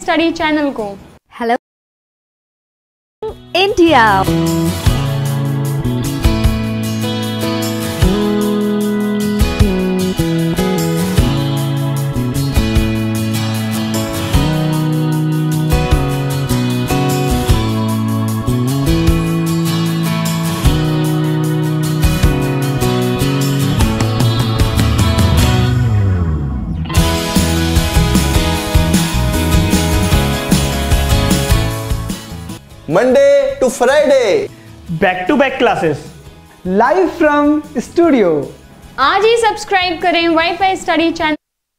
Study channel को। Hello India. Monday to Friday back to back classes live from studio. आज ही subscribe करें WiFi study channel.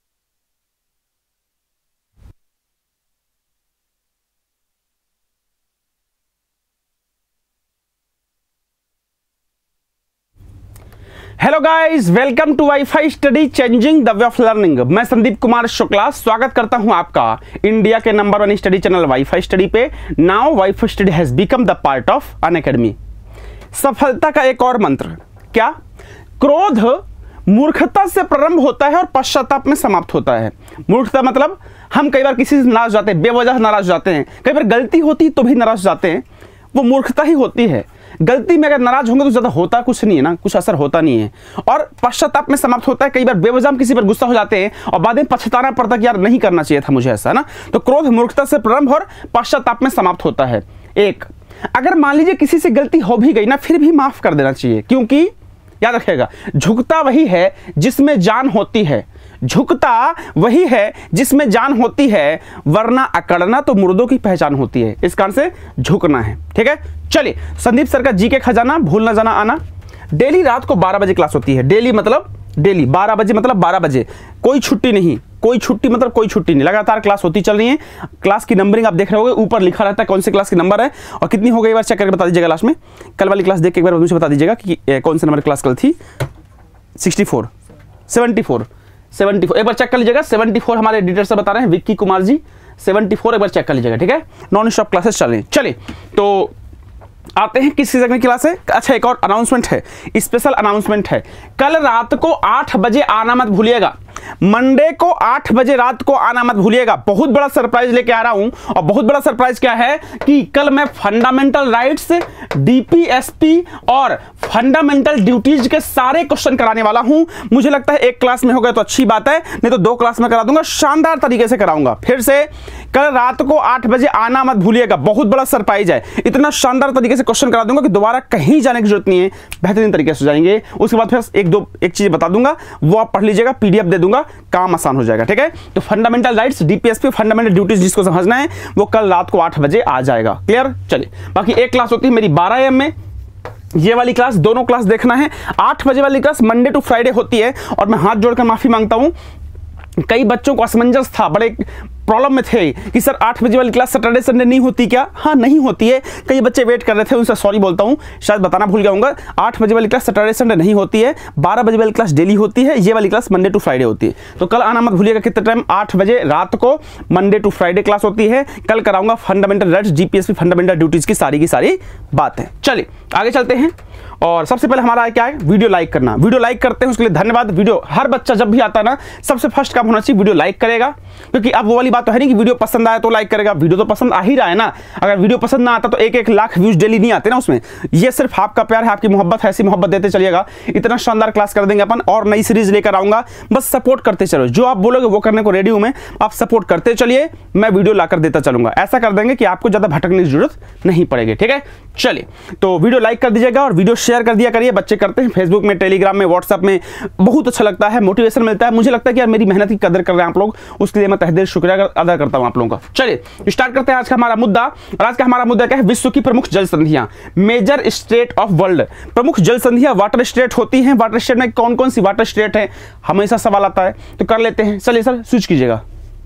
Hello guys, welcome to WiFi study changing the way of learning. मैं संदीप कुमार शुक्ला स्वागत करता हूं आपका India के number 1 study channel WiFi study पे। Now WiFi study has become the part of Unacademy. सफलता का एक और मंत्र क्या? क्रोध मूर्खता से प्रारंभ होता है और पश्चाताप में समाप्त होता है। मूर्खता मतलब हम कई बार किसी से नाराज हो जाते हैं, बेवजह नाराज हो जाते हैं, कई बार गलती होती तो भी नाराज हो जाते हैं, वो मूर्खता ही होती है। गलती में अगर नाराज होंगे तो ज्यादा होता कुछ नहीं है ना, कुछ असर होता नहीं है। और पश्चाताप में समाप्त होता है। कई बार बेवजह हम किसी पर गुस्सा हो जाते हैं और बाद में पछताना पड़ता कि यार नहीं करना चाहिए था मुझे ऐसा, ना। तो क्रोध मूर्खता से प्रारंभ और पश्चाताप में समाप्त होता है। एक, अगर मान लीजिए किसी से गलती हो भी गई ना, फिर भी माफ कर देना चाहिए, क्योंकि याद रखिएगा झुकता वही है जिसमें जान होती है। झुकता वही है जिसमें जान होती है, वरना अकड़ना तो मुर्दों की पहचान होती है। इस कारण से झुकना है, ठीक है। चलिए, संदीप सर का जीके खजाना, भूल ना जाना आना। डेली रात को 12 बजे क्लास होती है। डेली मतलब डेली 12 बजे मतलब 12 बजे, कोई छुट्टी नहीं। कोई छुट्टी मतलब कोई छुट्टी नहीं, लगातार क्लास होती चल रही है। क्लास की नंबरिंग आप देख रहे होंगे, ऊपर लिखा रहता है कौन सी क्लास की नंबर है और कितनी हो गई, एक बार चेक करके बता दीजिएगा। लास्ट में कल वाली क्लास देख के एक बार मुझे बता दीजिएगा कि कौन से नंबर की क्लास कल थी। 64 74 74 एक बार चेक कर लीजिएगा। 74 हमारे एडिटर से बता रहे हैं, विक्की कुमार जी। 74 एक बार चेक कर लीजिएगा, ठीक है। नॉन स्टॉप क्लासेस चल रही हैं। चलिए, तो आते हैं किस चीज़ की क्लास है। अच्छा, एक और अनाउंसमेंट है, स्पेशल अनाउंसमेंट है। कल रात को 8 बजे आना मत भूलिएगा। मंडे को 8 बजे रात को आना मत भूलिएगा। बहुत बड़ा सरप्राइज लेके आ रहा हूं। और बहुत बड़ा सरप्राइज क्या है कि कल मैं फंडामेंटल राइट्स, डीपीएसपी और फंडामेंटल ड्यूटीज के सारे क्वेश्चन कराने वाला हूं। मुझे लगता है एक क्लास में हो गया तो अच्छी बात है, नहीं तो 2 क्लास में करा दूंगा। शानदार तरीके से कराऊंगा। फिर से कल रात को 8 बजे आना मत भूलिएगा। बहुत बड़ा सरप्राइज है। इतना शानदार तरीके से क्वेश्चन करा दूंगा कि दोबारा कहीं जाने की जरूरत नहीं है, बेहतरीन तरीके से जाएंगे। उसके बाद फिर एक चीज बता दूंगा, वो आप पढ़ लीजिएगा, पीडीएफ दे दूंगा, काम आसान हो जाएगा, ठीक है। तो fundamental rights, DPSP, fundamental duties जिसको समझना है वो कल रात को 8 बजे आ जाएगा। क्लियर? चलिए, बाकी एक क्लास होती है मेरी 12 AM में। ये वाली क्लास, दोनों क्लास देखना है। 8 बजे वाली क्लास मंडे टू फ्राइडे होती है। और मैं हाथ जोड़कर माफी मांगता हूं, कई बच्चों को असमंजस था, बड़े प्रॉब्लम में थे कि सर 8 बजे वाली क्लास सैटरडे संडे नहीं होती क्या? हाँ, नहीं होती है। कई बच्चे वेट कर रहे थे, उनसे सॉरी बोलता हूँ, शायद बताना भूल गया हूँ। 8 बजे वाली क्लास सैटरडे संडे नहीं होती है। 12 बजे वाली क्लास डेली होती है। ये वाली क्लास मंडे टू फ्राइडे होती है। तो कल आना मत भूलिएगा। कितने टाइम? 8 बजे रात को मंडे टू फ्राइडे क्लास होती है। कल कराऊंगा fundamental rights, GPSP, fundamental duties की सारी बातें। चलिए आगे चलते हैं। और सबसे पहले हमारा क्या है, वीडियो लाइक करना। वीडियो लाइक करते हैं उसके लिए धन्यवाद। वीडियो हर बच्चा जब भी आता है ना, सबसे फर्स्ट काम होना चाहिए वीडियो लाइक करेगा, क्योंकि अब वो वाली बात तो है नहीं कि वीडियो पसंद आया तो लाइक करेगा। वीडियो तो पसंद आ ही रहा है ना। अगर वीडियो पसंद ना आता तो 1-1 लाख व्यूज डेली नहीं आते ना उसमें। ये सिर्फ आपका प्यार है, आपकी मोहब्बत है, ऐसी मोहब्बत देते चलिएगा। इतना शानदार क्लास कर देंगे अपन, और नई सीरीज लेकर आऊंगा। बस सपोर्ट करते चलो, जो आप बोलोगे वो करने को रेडी हूं मैं। आप सपोर्ट करते चलिए, मैं वीडियो लाकर देता चलूंगा। ऐसा कर देंगे कि आपको ज्यादा भटकने की जरूरत नहीं पड़ेगी, ठीक है। चलिए, तो वीडियो लाइक कर दीजिएगा और वीडियो शेयर कर दिया करिए। बच्चे करते हैं फेसबुक में, टेलीग्राम में, व्हाट्सएप में, बहुत अच्छा लगता है, मोटिवेशन मिलता है। मुझे लगता है कि यार मेरी मेहनत की कदर कर रहे हैं आप लोग, उसके लिए मैं तहे दिल शुक्रिया अदा करता हूं आप लोगों का। चलिए स्टार्ट करते हैं आज का हमारा मुद्दा। और आज का हमारा मुद्दा क्या है? विश्व की प्रमुख जल संधियां, मेजर स्टेट ऑफ वर्ल्ड। प्रमुख जल संधियां वाटर स्टेट होती हैं। वाटर स्टेट में कौन कौन सी वाटर स्टेट है, हमेशा सवाल आता है, तो कर लेते हैं। चलिए सर स्विच कीजिएगा।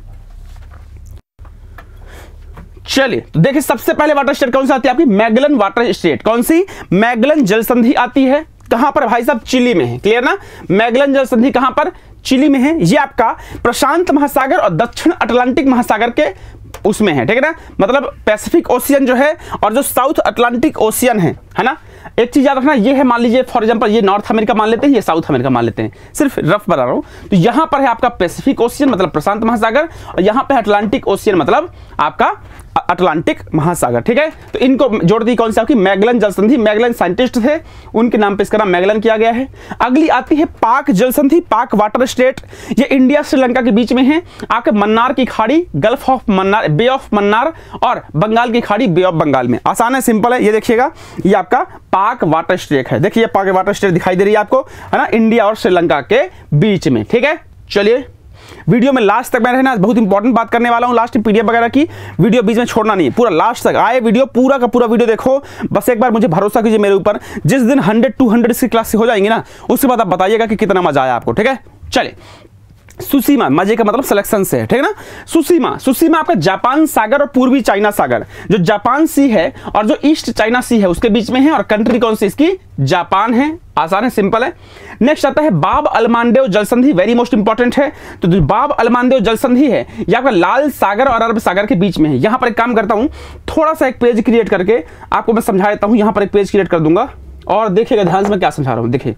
चलिए, तो देखिए सबसे पहले वाटर स्टेट कौन सी आती है आपकी? Magellan water state. कौन सी? मैगलन जल संधि आती है। कहां पर भाई साहब? चिली में है। क्लियर ना? मैगलन जल संधि कहां पर? चिली में है। ये आपका प्रशांत महासागर और दक्षिण अटलांटिक महासागर के उसमें है, ठीक है ना। मतलब पैसिफिक ओशियन जो है और जो साउथ अटलांटिक ओशियन है ना, एक चीज याद रखना, ये है मान लीजिए फॉर एग्जांपल ये नॉर्थ अमेरिका मान लेते हैं, ये साउथ अमेरिका मान लेते हैं, सिर्फ रफ बता रहा हूं। तो यहां पर है आपका पैसिफिक ओशियन मतलब प्रशांत महासागर, और यहां पे अटलांटिक ओशियन मतलब आपका अटलांटिक महासागर, ठीक है। तो इनको जोड़ दी कौन सी आपकी मैगलन जल संधि, मैगलन साइंटिस्ट थे, उनके नाम पे इसका नाम मैगलन किया गया है। अगली आती है पाक जल संधि, पाक वाटर स्टेट, ये इंडिया श्रीलंका के बीच में है। आपके मन्नार की खाड़ी, gulf of Mannar, bay of Mannar और बंगाल की खाड़ी, बे ऑफ बंगाल में। आसान है, सिंपल है। ये देखिएगा, ये आपका पाक वाटर स्टेट है। देखिए पाक वाटर स्टेट दिखाई दे रही है आपको, है ना, इंडिया और श्रीलंका के बीच में, ठीक है। चलिए वीडियो में लास्ट तक मैं रहना, बहुत इंपॉर्टेंट बात करने वाला हूं, लास्ट पीडीएफ वगैरह की वीडियो बीच में छोड़ना नहीं है, पूरा लास्ट तक आए वीडियो, पूरा का पूरा वीडियो देखो। बस एक बार मुझे भरोसा कीजिए मेरे ऊपर, जिस दिन 100-200 इसकी क्लास से हो जाएंगी ना, उसके बाद आप बताइएगा कि कितना मजा आया आपको, ठीक है। चलिए सुसीमा, मजे का मतलब सिलेक्शन से है, ठीक है ना। सुसीमा, सुसीमा आपका जापान सागर और पूर्वी चाइना सागर, जो जापान सी है और जो ईस्ट चाइना सी है उसके बीच में है, और कंट्री कौन सी इसकी, जापान है। आसान है, सिंपल है। नेक्स्ट आता है बाब अलमानदेव जल संधि, वेरी मोस्ट इंपॉर्टेंट है। तो जो बाब अलमानदेव जल संधि है ये आपका लाल सागर और अरब सागर के बीच में है। यहां पर एक काम करता हूं, थोड़ा सा एक पेज क्रिएट करके आपको मैं समझा देता हूं। यहां पर एक पेज क्रिएट कर दूंगा और देखिएगा ध्यान से मैं क्या समझा रहा हूं, देखिए।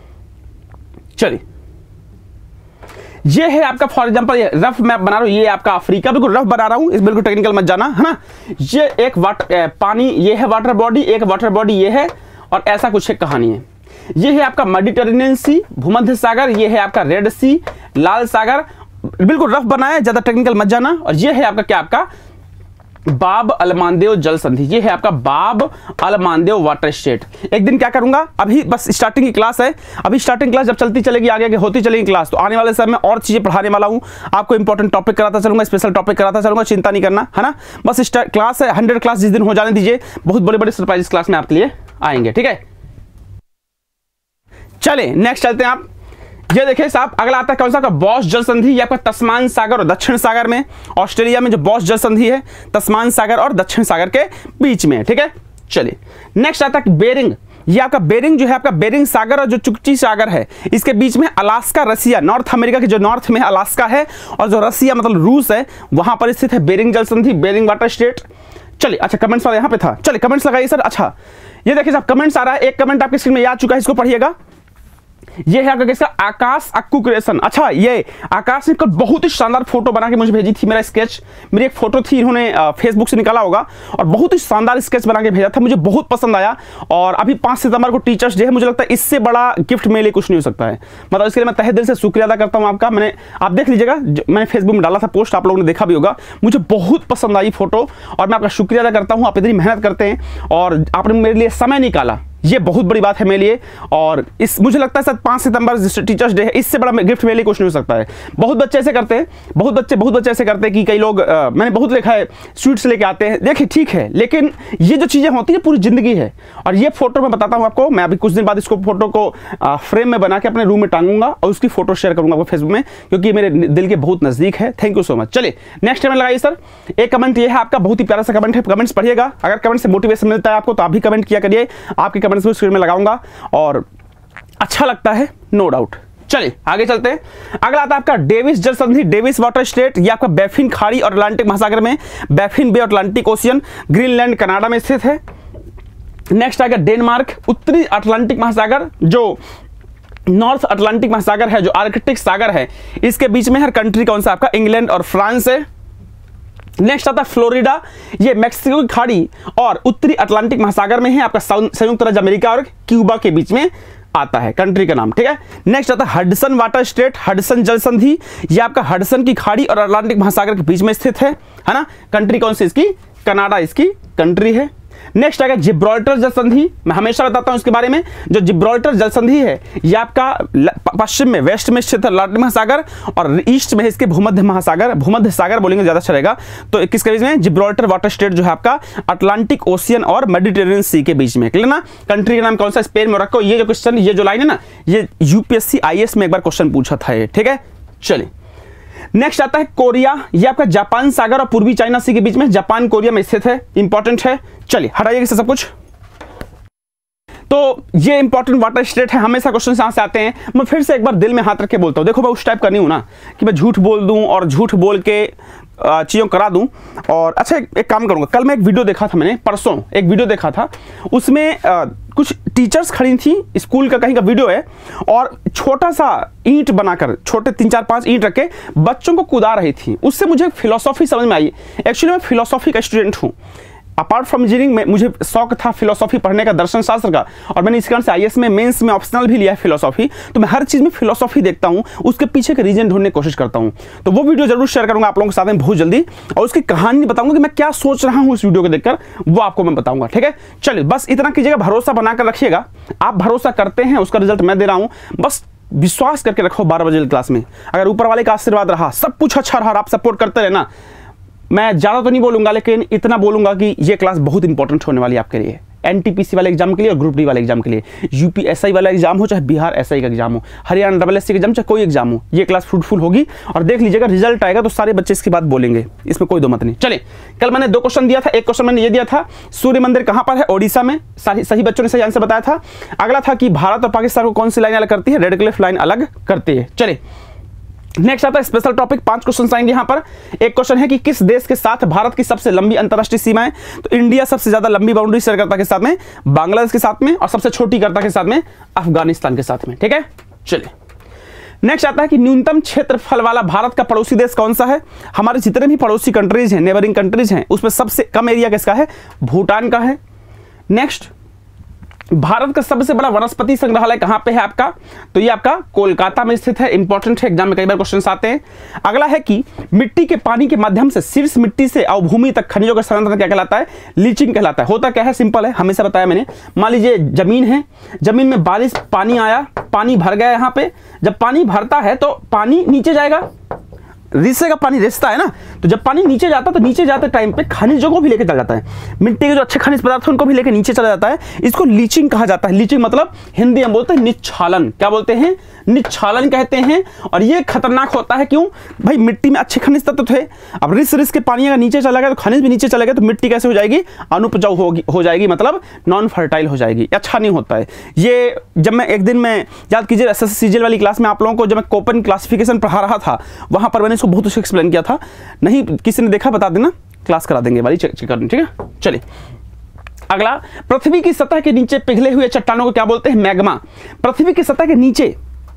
चलिए ये है आपका फॉर एग्जांपल रफ मैप बना रहा हूं, ये आपका अफ्रीका, बिल्कुल रफ बना रहा हूं, इस बिल्कुल टेक्निकल मत जाना, है ना। ये एक पानी, ये है वाटर बॉडी, एक वाटर बॉडी ये है, और ऐसा कुछ एक कहानी है। ये है आपका मेडिटेरेनियन सी, भूमध्य सागर, ये है आपका रेड सी, लाल सागर, बिल्कुल रफ बनाया, ज्यादा टेक्निकल मत जाना। और ये है आपका क्या, आपका बाब अलमानदेव जल संधि, ये है आपका बाब अलमानदेव वाटर स्टेट। एक दिन क्या करूंगा, अभी बस स्टार्टिंग की क्लास है, अभी स्टार्टिंग क्लास जब चलती चलेगी, आगे आगे होती चलेगी क्लास, तो आने वाले समय में और चीजें पढ़ाने वाला हूं आपको, इंपॉर्टेंट टॉपिक कराता चलूंगा, स्पेशल टॉपिक कराता चलूंगा, चिंता नहीं करना, है ना। बस क्लास है 100 क्लास, जिस दिन हो जाने दीजिए, बहुत बड़े बड़े सरप्राइज क्लास में आपके लिए आएंगे, ठीक है। चले नेक्स्ट चलते हैं आप, ये देखिए साहब, अगला आता है कौन सा, बॉस जल संधि, ये आपका तस्मान सागर और दक्षिण सागर में, ऑस्ट्रेलिया में जो बॉस जल संधि है, तस्मान सागर और दक्षिण सागर के बीच में, ठीक है। चलिए नेक्स्ट आता है बेरिंग, ये आपका बेरिंग जो है आपका बेरिंग सागर और जो चुक्ची सागर है इसके बीच में अलास्का, रसिया, नॉर्थ अमेरिका के जो नॉर्थ में अलास्का है और जो रसिया मतलब रूस है वहां पर स्थित है बेरिंग जल संधि, बेरिंग वाटर स्टेट। चलिए अच्छा, कमेंट्स वाला यहां पे था, चलिए कमेंट्स लगाइए सर। अच्छा ये देखिए साहब कमेंट्स आ रहा है, एक कमेंट आपकी स्क्रीन में आ चुका है, इसको पढ़िएगा। ये है आपका किसका, आकाश अक्कू क्रिएशन। अच्छा ये आकाश ने कल बहुत ही शानदार फोटो बना के मुझे भेजी थी, मेरा स्केच, मेरी एक फोटो थी, इन्होंने फेसबुक से निकाला होगा और बहुत ही शानदार स्केच बना के भेजा था, मुझे बहुत पसंद आया। और अभी 5 सितंबर को टीचर्स डे है, मुझे लगता है इससे बड़ा गिफ्ट मेरे लिए कुछ नहीं हो सकता है, मतलब इसके लिए मैं तहे दिल से शुक्रिया अदा करता हूँ आपका। मैंने आप देख लीजिएगा, मैंने फेसबुक में डाला था पोस्ट, आप लोगों ने देखा भी होगा, मुझे बहुत पसंद आई फोटो और मैं आपका शुक्रिया अदा करता हूँ। आप इतनी मेहनत करते हैं और आपने मेरे लिए समय निकाला, ये बहुत बड़ी बात है मेरे लिए। और इस मुझे लगता है सर 5 सितंबर टीचर्स डे है, इससे बड़ा गिफ्ट मेरे लिए कुछ नहीं हो सकता है। बहुत बच्चे ऐसे करते हैं, बहुत बच्चे ऐसे करते हैं कि कई लोग मैंने बहुत देखा है स्वीट्स लेके आते हैं, देखिए ठीक है, लेकिन ये जो चीजें होती है पूरी जिंदगी है। और ये फोटो मैं बताता हूँ आपको, मैं अभी कुछ दिन बाद इसको फोटो को फ्रेम में बना के अपने रूम में टांगूंगा और उसकी फोटो शेयर करूंगा आपको फेसबुक में, क्योंकि मेरे दिल के बहुत नजदीक है। Thank you so much. चलिए नेक्स्ट कमेंट लगाइए सर। एक कमेंट ये है आपका, बहुत ही प्यारा सा कमेंट है, कमेंट्स पढ़िएगा, अगर कमेंट से मोटिवेशन मिलता है आपको तो आप भी कमेंट किया करिए, आपके कमेंट्स को स्क्रीन में लगाऊंगा और अच्छा लगता है नो डाउट। चलिए आगे चलते हैं। अगला आता है आपका डेविस जल संधि, डेविस वाटर स्टेट, ये आपका बैफिन खाड़ी और अटलांटिक महासागर में, Baffin bay Atlantic ocean, Greenland Canada में स्थित है। नेक्स्ट आएगा डेनमार्क, उत्तरी अटलांटिक महासागर, जो नॉर्थ अटलांटिक महासागर है, जो आर्कटिक सागर है, इसके बीच में हर कंट्री कौन सा आपका, इंग्लैंड और फ्रांस है। नेक्स्ट आता है फ्लोरिडा, ये मैक्सिको की खाड़ी और उत्तरी अटलांटिक महासागर में है, आपका संयुक्त राज्य अमेरिका और क्यूबा के बीच में आता है कंट्री का नाम, ठीक है। नेक्स्ट आता है हडसन वाटर स्टेट, हडसन जल संधि, ये आपका हडसन की खाड़ी और अटलांटिक महासागर के बीच में स्थित है ना। कंट्री कौन सी इसकी, कनाडा इसकी कंट्री है। नेक्स्ट आएगा जिब्राल्टर जल संधि, मैं हमेशा बताता हूं इसके बारे में, जो जिब्राल्टर जल संधि है ये आपका पश्चिम में, वेस्ट में स्थित है अटलांटिक महासागर और ईस्ट में है इसके भूमध्य महासागर, भूमध्य सागर बोलेंगे ज्यादा अच्छा रहेगा। तो किसके बीच में, जिब्राल्टर वाटर स्टेट जो है आपका अटलांटिक ओशियन और मेडिटेरेनियन सी के बीच में, क्लियर ना। कंट्री का नाम कौन सा, स्पेन, मोरक्को। ये जो क्वेश्चन, ये जो लाइन है ना, ये यूपीएससी IAS में एक बार क्वेश्चन पूछा था ये, ठीक है। चलिए नेक्स्ट आता है कोरिया, ये आपका जापान सागर और पूर्वी चाइना सी के बीच में, जापान कोरिया में स्थित है, इंपॉर्टेंट है। चलिए हटाइए इससे सब कुछ। तो ये इंपॉर्टेंट वाटर स्टेट है, हमेशा क्वेश्चन यहां से आते हैं। मैं फिर से एक बार दिल में हाथ रख के बोलता हूं, देखो मैं उस टाइप का नहीं हूं ना कि मैं झूठ बोल दूं और झूठ बोल के चीज़ों करा दूं। और अच्छा एक काम करूंगा, कल मैं एक वीडियो देखा था, मैंने परसों एक वीडियो देखा था, उसमें कुछ टीचर्स खड़ी थी, स्कूल का कहीं का वीडियो है, और छोटा सा ईंट बनाकर, छोटे 3-4-5 ईंट रख के बच्चों को कूदा रही थी। उससे मुझे फिलोसॉफी समझ में आई। एक्चुअली मैं फिलोसॉफी का स्टूडेंट हूँ। अपार्ट फ्रॉम इंजीनियरिंग में मुझे शौक था फिलोसॉफी पढ़ने का, दर्शन शास्त्र का, और मैंने इस कारण से आईएएस में मेंस में ऑप्शनल भी लिया है फिलोसॉफी। तो मैं हर चीज़ में फिलोसॉफी देखता हूँ, उसके पीछे का रीजन ढूंढने की कोशिश करता हूँ। तो वो वीडियो जरूर शेयर करूँगा आप लोगों के साथ में बहुत जल्दी, और उसकी कहानी बताऊँगा कि मैं क्या सोच रहा हूँ इस वीडियो को देखकर, वो आपको मैं बताऊँगा। ठीक है, चलिए बस इतना कीजिएगा, भरोसा बनाकर रखिएगा। आप भरोसा करते हैं, उसका रिजल्ट मैं दे रहा हूँ, बस विश्वास करके रखो। 12 बजे क्लास में अगर ऊपर वाले का आशीर्वाद रहा, सब कुछ अच्छा रहा, आप सपोर्ट करते रहना, मैं ज़्यादा तो नहीं बोलूँगा, लेकिन इतना बोलूँगा कि ये क्लास बहुत इंपॉर्टेंट होने वाली है आपके लिए, एनटीपीसी वाले एग्जाम के लिए और ग्रुप डी वाले एग्जाम के लिए। यूपीएसआई वाला एग्जाम हो, चाहे बिहार एसआई का एग्जाम हो, हरियाणा डबल-एससी का एग्जाम, चाहे कोई एग्जाम हो, ये क्लास फ्रूटफुल होगी। और देख लीजिएगा रिजल्ट आएगा तो सारे बच्चे इसकी बात बोलेंगे, इसमें कोई दो मत नहीं। चलिए, कल मैंने 2 क्वेश्चन दिया था। एक क्वेश्चन मैंने ये दिया था, सूर्य मंदिर कहाँ पर है? ओडिशा में। सही बच्चों ने सही आंसर बताया था। अगला था कि भारत और पाकिस्तान को कौन सी लाइन अलग करती है? रेड क्लिफ लाइन अलग करती है। चलिए नेक्स्ट आता है स्पेशल टॉपिक। 5 क्वेश्चन आएंगे यहाँ पर। एक क्वेश्चन है कि किस देश के साथ भारत की सबसे लंबी अंतरराष्ट्रीय सीमा है? तो इंडिया सबसे ज्यादा लंबी बाउंड्री शेयर करता है के साथ में बांग्लादेश के साथ में, और सबसे छोटी करता के साथ में अफगानिस्तान के साथ में। ठीक है, चलिए नेक्स्ट आता है कि न्यूनतम क्षेत्रफल वाला भारत का पड़ोसी देश कौन सा है? हमारे जितने भी पड़ोसी कंट्रीज हैं, नेबरिंग कंट्रीज हैं, उसमें सबसे कम एरिया किसका है? भूटान का है। नेक्स्ट, भारत का सबसे बड़ा वनस्पति संग्रहालय कहां पे है आपका? तो ये आपका कोलकाता में स्थित है। इंपॉर्टेंट है, एग्जाम में कई बार क्वेश्चन आते हैं। अगला है कि मिट्टी के पानी के माध्यम से शीर्ष मिट्टी से अवभूमि तक खनिजों का स्थानांतरण क्या कहलाता है? लीचिंग कहलाता है। होता क्या है? सिंपल है, हमेशा बताया मैंने। मान लीजिए जमीन है, जमीन में बारिश, पानी आया, पानी भर गया यहाँ पे। जब पानी भरता है तो पानी नीचे जाएगा, रिससे का पानी रिसता है ना, तो जब पानी नीचे जाता है तो नीचे जाते टाइम पे खनिजों को भी लेके चला जाता है। मिट्टी के जो अच्छे खनिज पदार्थ हैं उनको भी लेके नीचे चला जाता है। इसको लीचिंग कहा जाता है। लीचिंग मतलब हिंदी में बोलते हैं निच्छालन। क्या बोलते हैं? निच्छालन कहते हैं। और ये खतरनाक होता है। क्यों भाई? मिट्टी में अच्छे खनिज तत्व थे, अब रिस के पानी अगर नीचे चला गया तो खनिज भी नीचे चला गया तो मिट्टी कैसे हो जाएगी? अनुपजाऊ हो जाएगी, मतलब नॉन फर्टाइल हो जाएगी। अच्छा नहीं होता है ये। जब मैं एक दिन में याद कीजिए एसएससी वाली क्लास में आप लोगों को जब मैं कोपन क्लासिफिकेशन पढ़ा रहा था, वहां पर मैंने इसको बहुत अच्छे एक्सप्लेन किया था। नहीं किसी ने देखा बता देना, क्लास करा देंगे वाली चेक करनी। ठीक है, चलिए अगला, पृथ्वी की सतह के नीचे पिघले हुए चट्टानों को क्या बोलते हैं? मैग्मा। पृथ्वी की सतह के नीचे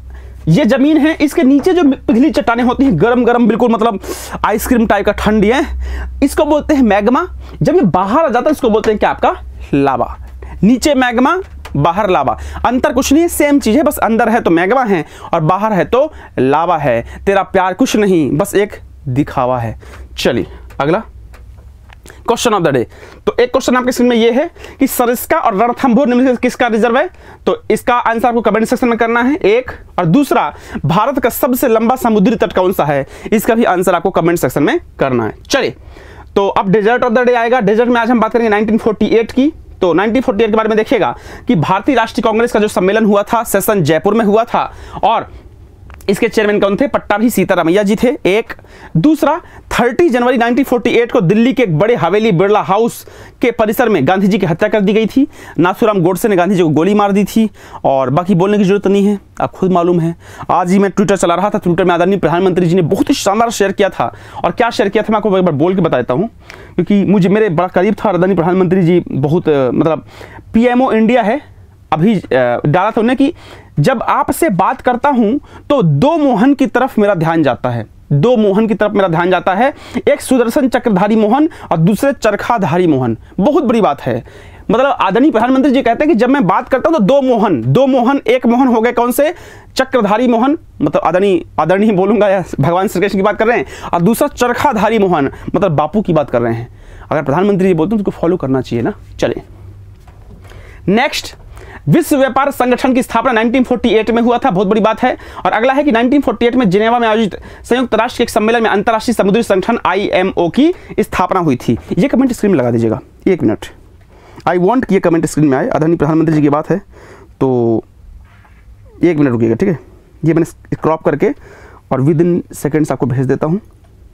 ये जमीन है, इसके नीचे जो पिघली चट्टानें होती हैं, गरम गरम बिल्कुल, मतलब आइसक्रीम टाइप का ठंडी है, इसको बोलते हैं मैग्मा। जब ये बाहर आ जाता है इसको बोलते हैं क्या? आपका लावा। नीचे मैग्मा, बाहर लावा। अंतर कुछ नहीं है, सेम चीज है, बस अंदर है तो मैग्मा है और बाहर है तो लावा है। तेरा प्यार कुछ नहीं, बस एक दिखावा है। चलिए अगला क्वेश्चन ऑफ द डे। तो एक क्वेश्चन आपके स्क्रीन में ये है कि सरिस्का और रणथंभौर निम्न में से किसका रिजर्व है? तो इसका आंसर आपको कमेंट सेक्शन में करना है, एक। और दूसरा, भारत का सबसे लंबा समुद्री तट कौन सा है? इसका भी आंसर आपको कमेंट सेक्शन में करना है। चलिए तो अब डेजर्ट ऑफ द डे आएगा। डेजर्ट में आज हम बात करेंगे 1948 की। तो 1948 के बारे में देखिएगा कि भारतीय राष्ट्रीय कांग्रेस का जो सम्मेलन हुआ था, सेशन जयपुर में हुआ था, और इसके चेयरमैन कौन थे? पट्टाभी सीतारामैया जी थे, एक। दूसरा, 30 जनवरी 1948 को दिल्ली के एक बड़े हवेली बिरला हाउस के परिसर में गांधी जी की हत्या कर दी गई थी। नाथूराम गोडसे ने गांधी जी को गोली मार दी थी, और बाकी बोलने की जरूरत नहीं है, आप खुद मालूम है। आज ही मैं ट्विटर चला रहा था, ट्विटर में आदरणीय प्रधानमंत्री जी ने बहुत ही शानदार शेयर किया था। और क्या शेयर किया था मैं आपको एक बार बोल के बताता हूँ, क्योंकि मुझे मेरे बड़ा करीब था। आदरणीय प्रधानमंत्री जी बहुत मतलब पीएमओ इंडिया है, अभी डाला था उन्हें कि जब आपसे बात करता हूं तो 2 मोहन की तरफ मेरा ध्यान जाता है। 2 मोहन की तरफ मेरा ध्यान जाता है, एक सुदर्शन चक्रधारी मोहन और दूसरे चरखाधारी मोहन। बहुत बड़ी बात है। मतलब आदरणीय प्रधानमंत्री जी कहते हैं कि जब मैं बात करता हूं तो 2 मोहन, एक मोहन हो गए कौन से? चक्रधारी मोहन, मतलब आदरणीय बोलूंगा या भगवान श्री कृष्ण की बात कर रहे हैं, और दूसरा चरखाधारी मोहन, मतलब बापू की बात कर रहे हैं। अगर प्रधानमंत्री जी बोलते हैं तो उसको फॉलो करना चाहिए ना। चलिए नेक्स्ट, विश्व व्यापार संगठन की स्थापना 1948 में हुआ था, बहुत बड़ी बात है। और अगला है कि 1948 में जिनेवा में आयोजित संयुक्त राष्ट्र के एक सम्मेलन में अंतर्राष्ट्रीय समुद्री संगठन IMO की स्थापना हुई थी। ये कमेंट स्क्रीन में लगा दीजिएगा, 1 मिनट। आई वांट कि ये कमेंट स्क्रीन में आए। आदरणीय प्रधानमंत्री जी की बात है तो 1 मिनट रुकिएगा, ठीक है। ये मैंने क्रॉप करके और विद इन सेकेंड्स आपको भेज देता हूँ।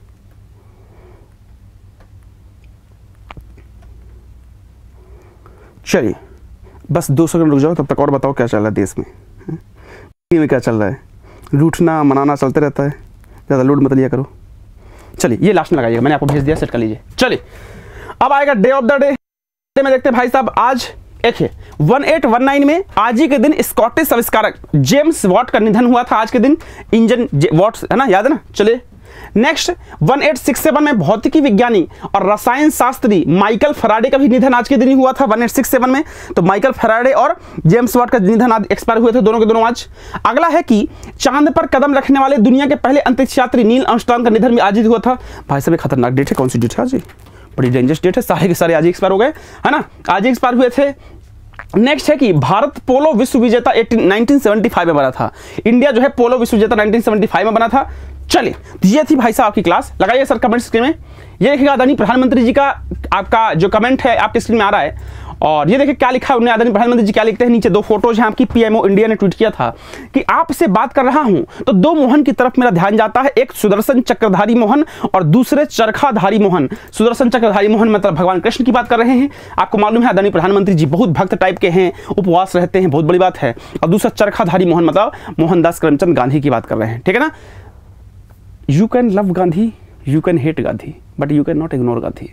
चलिए बस 2 सेकंड रुक जाओ, तब तक और बताओ क्या चल रहा है देश में क्या चल रहा है। रूठना मनाना चलते रहता है, ज़्यादा लोड मत लिया करो। चलिए ये लास्ट में लगाइएगा, मैंने आपको भेज दिया, सेट कर लीजिए। चलिए अब आएगा डे ऑफ द डे में देखते हैं भाई साहब आज देखिए 1819 में आज ही के दिन स्कॉटिश आविष्कारक जेम्स वॉट का निधन हुआ था। आज के दिन इंजन वॉट है ना, याद है ना। चलिए नेक्स्ट 1867 में भौतिकी विज्ञानी और रसायन शास्त्री माइकल फैराडे का भी निधन आज के दिन ही हुआ था 1867 में। तो माइकल फैराडे और जेम्स वॉट का निधन आज एक्सपायर हुए थे, दोनों के दोनों आज। अगला है कि चांद पर कदम रखने वाले दुनिया के पहले अंतरिक्ष यात्री नील आर्मस्ट्रांग का निधन भी आज ही हुआ था। भाई साहब खतरनाक डेट है, कौन सी डेट है आज? बड़ी डेंजरस डेट है, सारे के सारे आज ही एक्सपायर हो गए है ना, आज ही एक्सपायर हुए थे। नेक्स्ट है कि भारत पोलो विश्व विजेता 1975 में बना था। इंडिया जो है पोलो विश्व विजेता 1975 में बना था। चलिए ये थी भाई साहब आपकी क्लास। लगाइए सर कमेंट स्क्रीन में। ये देखिएगा आदरणीय प्रधानमंत्री जी का आपका जो कमेंट है आपके स्क्रीन में आ रहा है, और ये देखिए क्या लिखा है उन्होंने। आदरणीय प्रधानमंत्री जी क्या लिखते हैं, नीचे दो फोटोज हैं आपकी। पीएमओ इंडिया ने ट्वीट किया था कि आपसे बात कर रहा हूं तो दो मोहन की तरफ मेरा ध्यान जाता है, एक सुदर्शन चक्रधारी मोहन और दूसरे चरखाधारी मोहन। सुदर्शन चक्रधारी मोहन मतलब भगवान कृष्ण की बात कर रहे हैं। आपको मालूम है आदरणीय प्रधानमंत्री जी बहुत भक्त टाइप के हैं, उपवास रहते हैं, बहुत बड़ी बात है। और दूसरा चरखाधारी मोहन मतलब मोहनदास करमचंद गांधी की बात कर रहे हैं, ठीक है ना। You can love Gandhi, you can hate Gandhi, but you can not ignore Gandhi.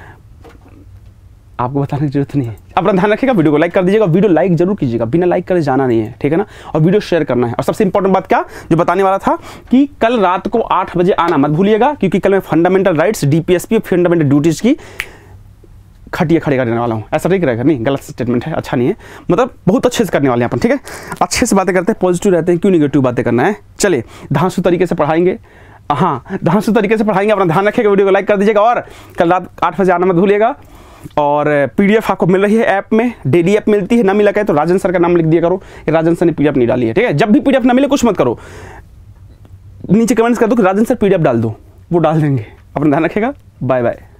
आपको बताने की जरूरत नहीं है। अपना ध्यान रखिएगा, वीडियो को लाइक कर दीजिएगा। वीडियो लाइक जरूर कीजिएगा, बिना लाइक करे जाना नहीं है, ठीक है ना। और वीडियो शेयर करना है। और सबसे इंपॉर्टेंट बात क्या जो बताने वाला था कि कल रात को 8 बजे आना मत भूलिएगा, क्योंकि कल मैं फंडामेंटल राइट्स, डीपीएसपी और फंडामेंटल ड्यूटीज की खटिया खड़े करने वाला हूँ। ऐसा नहीं रहेगा, नहीं गलत स्टेटमेंट है, अच्छा नहीं है, मतलब बहुत अच्छे से करने वाले हैं अपन, ठीक है। अच्छे से बातें करते हैं, पॉजिटिव रहते हैं, क्यों निगेटिव बातें करना है। चलिए धांसू तरीके से पढ़ाएंगे, हाँ धांसू तरीके से पढ़ाएंगे। अपना ध्यान रखिएगा, वीडियो को लाइक कर दीजिएगा और कल रात 8 बजे आना मत भूलिएगा। और पीडीएफ आपको मिल रही है ऐप में, डेली ऐप मिलती है। ना मिला कहे तो राजन सर का नाम लिख दिया करो, राजन सर ने पीडीएफ नहीं डाली है, ठीक है। जब भी पीडीएफ ना मिले कुछ मत करो, नीचे कमेंट्स कर दो कि राजन सर पीडीएफ डाल दो, वो डाल देंगे। अपना ध्यान रखिएगा, बाय बाय।